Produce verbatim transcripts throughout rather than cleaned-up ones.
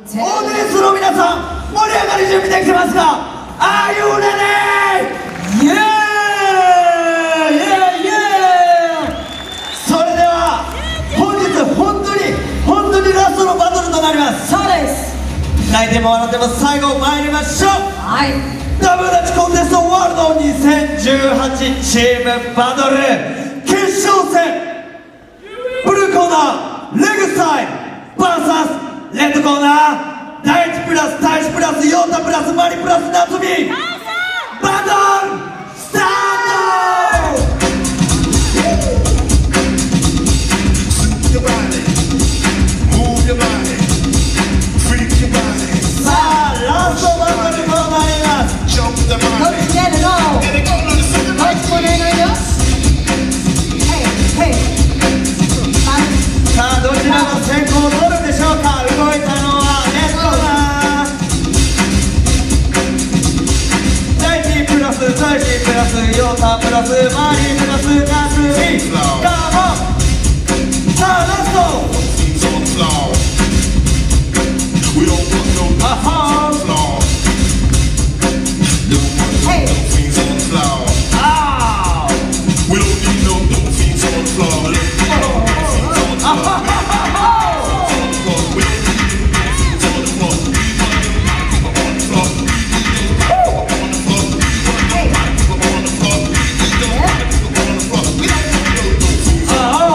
オーディエンスの皆さん、盛り上がり準備できてますか？ Are you ready? Yeah! Yeah! Yeah! それでは本日本当に本当にラストのバトルとなります。 そうです。 泣いても笑っても最後参りましょう。 はい。 ダブルダッチコンテストワールドにせんじゅうはちチームバトル決勝戦、ブルーコーナーレグスタイル ブイエス レッドコーナー大地プラス大地プラスヨータプラスマリプラス夏美バトルスタート。さあラストバトルとなります。 Let's get it on. Let's put it on us. Hey, hey. さあどちらが先行を取るでしょうか。動いたのはレッドだ。大地プラス大地プラスヨータプラスマリプラス夏美カモン。さあラスト。We don't want no uh-huh. flaw. Don't want no Hey. fiends on the floor. Oh. We don't need no no fiends on the floor. We don't need no fiends on the floor. We don't need no fiends on the floor. We want to on the floor. On the floor. On the floor. We don't want to on the floor. We don't want no no fiends on the floor.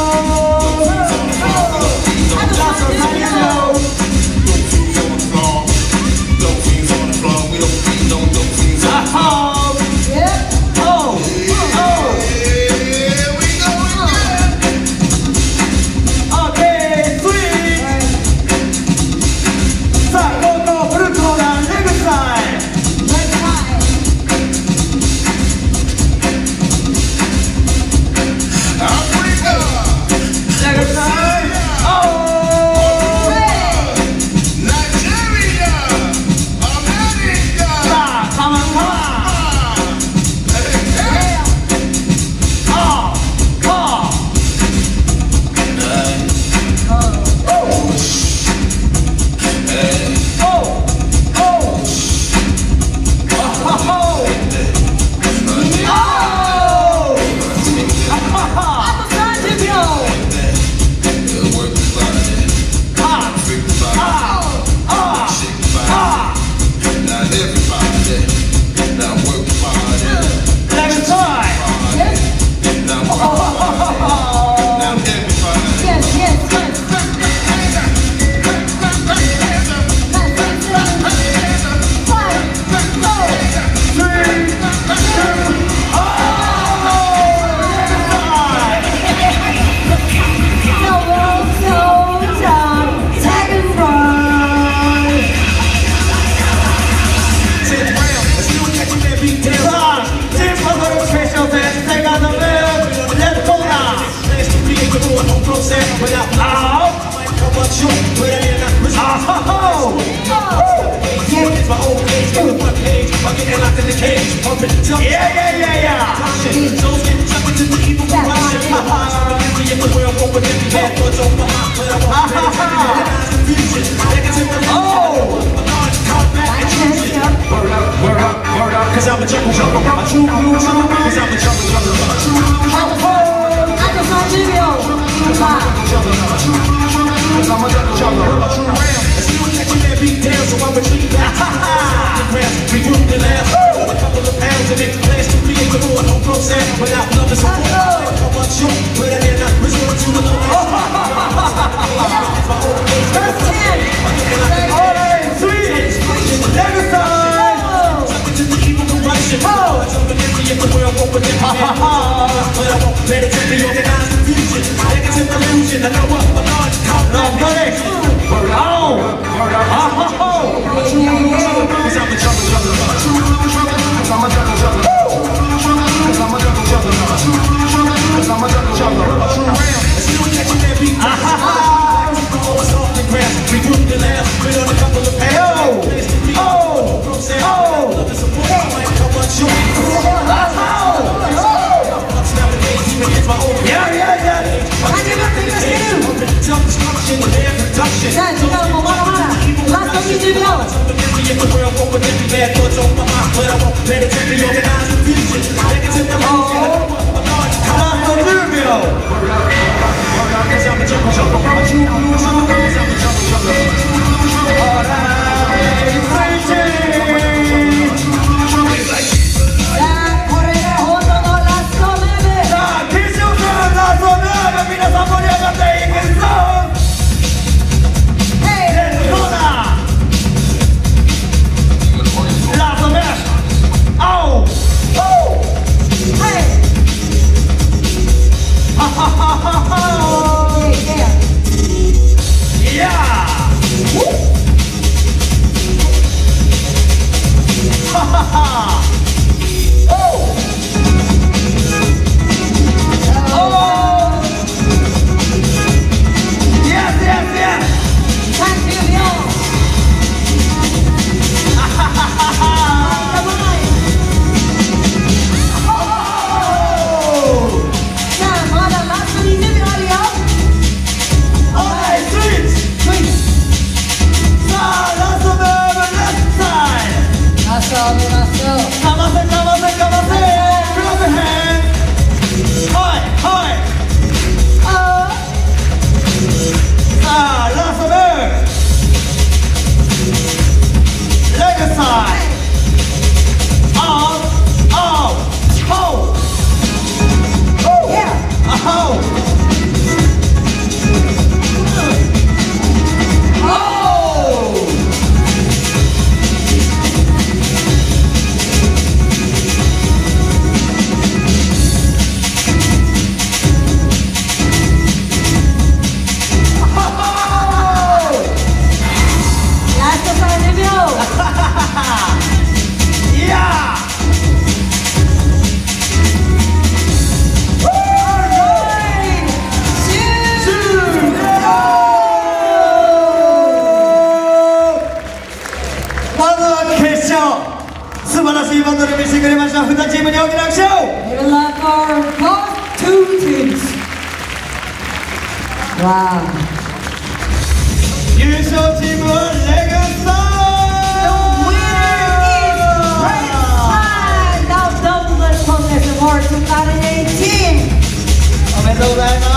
Yeah, yeah, yeah, yeah. Oh. Word up, word up, cause I'm a jungle jungle. I'm a true blue true, cause I'm a jungle jungle. Cause I'm a jungle jungle. I'm a true ram. And still catching that beat down, so I'm retreating back. We group the lab, a couple of pounds, and it plans to be a good one. No pro sound, without love and support. How much you, but I did not resort to the low. First ten. All right, sweet. Never time. Something to the evil corruption. Oh. Something empty if the world won't put it in. But I won't let it be organized confusion. Negative illusion. I know what I'm not caught. No, buddy. Word on. Word on. Cause I'm a jungle jungle. Cause I'm a jungle jungle. Cause I'm a jungle jungle. Cause I'm a jungle jungle. True ram. And still catching that beat. Always off the ground. We group the lab. Been on a couple of pounds. Oh. Oh. Oh. Yeah, yeah, yeah. 자, 지금 뭐 하나 하나. ラストにじゅうびょう。 素晴らしいバトル見せてくれました。にチームに大きな拍手を。 Good luck our both two teams. Wow. 優勝チームはレグサイ。 The winner is Red Side of Douglas Contest Award twenty eighteen. おめでとうございます。